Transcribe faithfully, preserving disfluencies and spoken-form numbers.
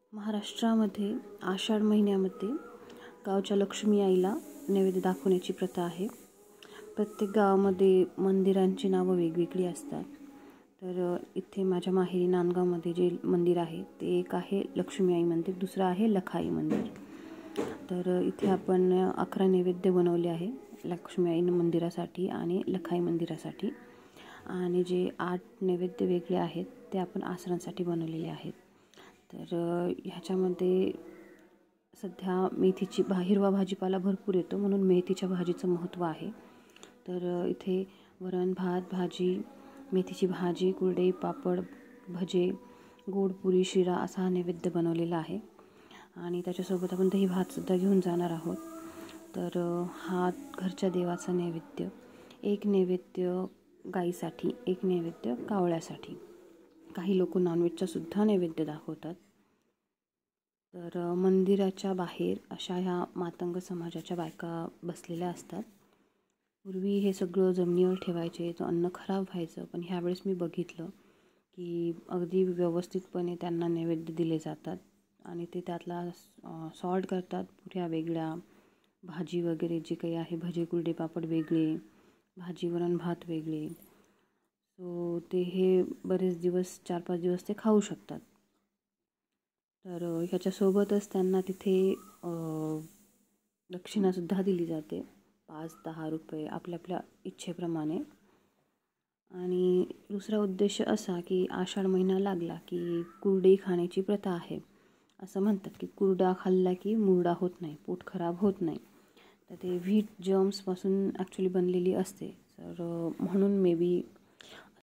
महाराष्ट्रामध्ये आषाढ महिन्यामध्ये गावच्या लक्ष्मी आईला नैवेद्य दाखवण्याची प्रथा आहे. प्रत्येक गावामध्ये मंदिरांची नावं वेगवेगळी असतात. तर इथे माझ्या माहेरी नांदगावमध्ये जे मंदिर आहे ते एक आहे लक्ष्मी आई मंदिर, दुसरं आहे लखाई मंदिर. तर इथे आपण अकरा नैवेद्य बनवले आहे लक्ष्मी आई मंदिरासाठी आणि लखाई मंदिरासाठी, आणि जे आठ नैवेद्य वेगळे आहेत ते आपण आसनांसाठी बनवलेले आहेत. तर ह्याच्यामध्ये सध्या मेथीची भा हिरवा भाजीपाला भरपूर येतो, म्हणून मेथीच्या भाजीचं महत्त्व आहे. तर इथे वरण भात भाजी, मेथीची भाजी, कुरडई, पापड, भजे, गोड पुरी, शिरा असा हा नैवेद्य बनवलेला आहे. आणि त्याच्यासोबत आपण दही भातसुद्धा घेऊन जाणार आहोत. तर हा घरच्या देवाचा नैवेद्य. एक नैवेद्य गाईसाठी, एक नैवेद्य कावळ्यासाठी. काही लोक नॉनव्हेजचा सुद्धा नैवेद्य दाखवतात. तर मंदिराच्या बाहेर अशा ह्या मातंग समाजाच्या बायका बसलेल्या असतात. पूर्वी हे सगळं जमिनीवर ठेवायचे, तो अन्न खराब व्हायचं, पण ह्यावेळेस मी बघितलं की अगदी व्यवस्थितपणे त्यांना नैवेद्य दिले जातात आणि ते त्यातला सॉर्ट करतात. पुऱ्या वेगळ्या, भाजी वगैरे जे काही आहे, भजे, कुरडे, पापड वेगळे, भाजी, वरण, भात वेगळे. सो ते हे बरेच दिवस, चार पाच दिवस ते खाऊ शकतात. तर ह्याच्यासोबतच त्यांना तिथे दक्षिणासुद्धा दिली जाते, पाच दहा रुपये आपल्या आपल्या इच्छेप्रमाणे. आणि दुसरा उद्देश असा की आषाढ महिना लागला की कुरडई खाण्याची प्रथा आहे. असं म्हणतात की कुरडा खाल्ला की मुरडा होत नाही, पोट खराब होत नाही. तर ते व्हीट जर्म्सपासून ॲक्च्युली बनलेली असते. तर म्हणून मे बी